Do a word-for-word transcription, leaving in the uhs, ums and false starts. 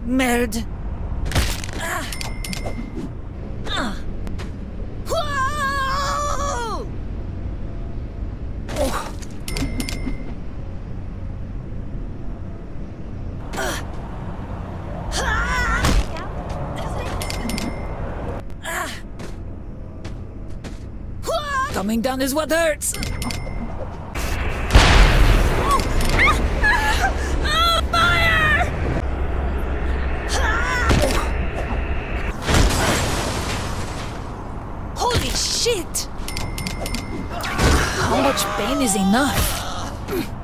Merde. Ah. Ah. Whoa! Oh. Ah. Ah. Ah. Whoa! Coming down is what hurts. Holy shit! How much pain is enough?